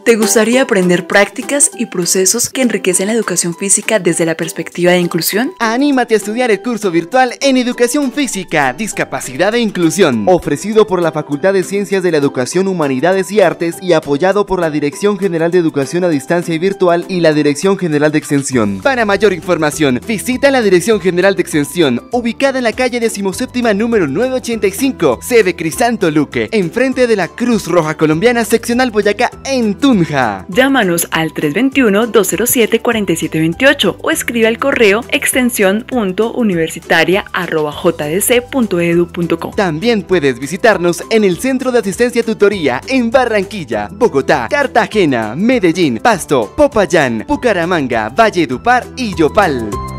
¿Te gustaría aprender prácticas y procesos que enriquecen la educación física desde la perspectiva de inclusión? Anímate a estudiar el curso virtual en Educación Física, Discapacidad e Inclusión, ofrecido por la Facultad de Ciencias de la Educación, Humanidades y Artes y apoyado por la Dirección General de Educación a Distancia y Virtual y la Dirección General de Extensión. Para mayor información, visita la Dirección General de Extensión, ubicada en la calle 17ª número 985, sede Crisanto Luque, enfrente de la Cruz Roja Colombiana Seccional Boyacá en Tunja. Llámanos al 321-207-4728 o escribe al correo extensión.universitaria@jdc.edu.co. También puedes visitarnos en el Centro de Asistencia Tutoría en Barranquilla, Bogotá, Cartagena, Medellín, Pasto, Popayán, Bucaramanga, Valledupar y Yopal.